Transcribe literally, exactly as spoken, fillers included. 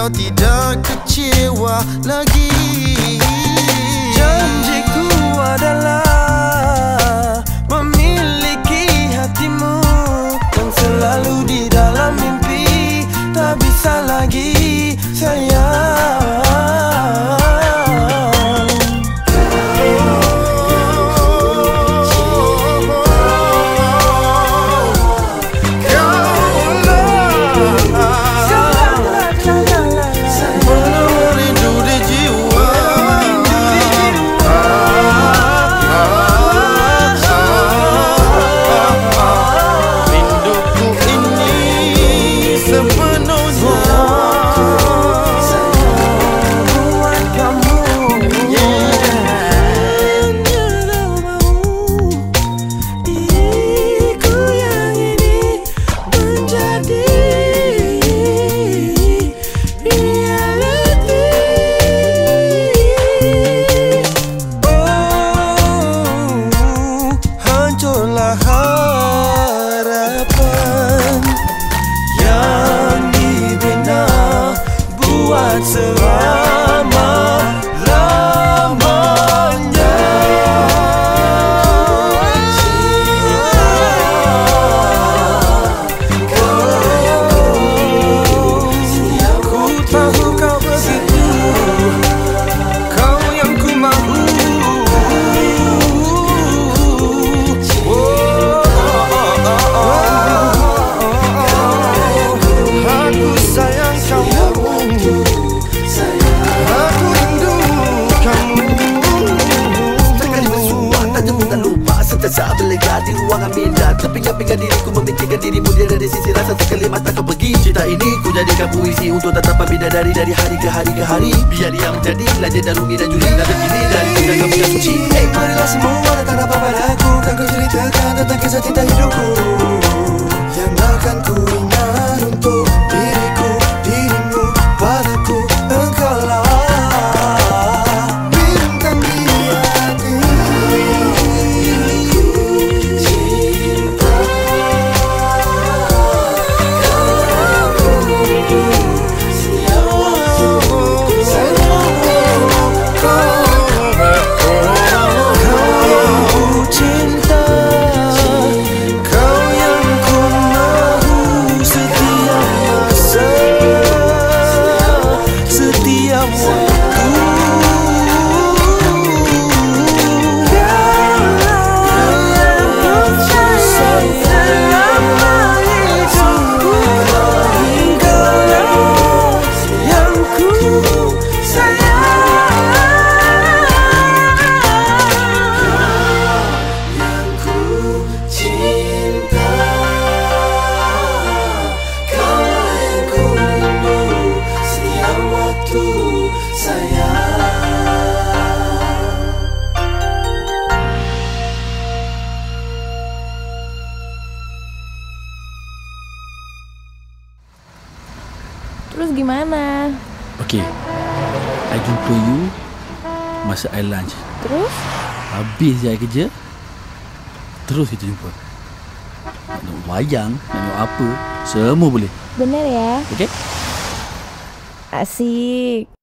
kau tidak kecewa lagi. Janjiku adalah memiliki hatimu yang selalu di dalam mimpi. Tak bisa lagi sayang. Tak boleh jadi ruangan minda. Terpinggah-pinggah diriku memikirkan dirimu. Dia dari sisi rasa sekali mata kau pergi. Cerita ini ku jadikan puisi untuk tatapan bidadari dari hari ke hari ke hari. Biar dia menjadi belajar dan rumi dan juri dan begini dan tidak kau punya suci. Hey, marilah semua datang apa padaku. Kan ku ceritakan tentang kisah cinta hidupku yang akan ku ingat untuk diriku, dirimu, padaku, engkau lah. Terus gimana? Okay, I jumpa you masa I lunch. Terus? Habis je I kerja, terus kita jumpa. Nak tengok wayang, nak tengok apa, semua boleh. Benar ya? Okay? Asik.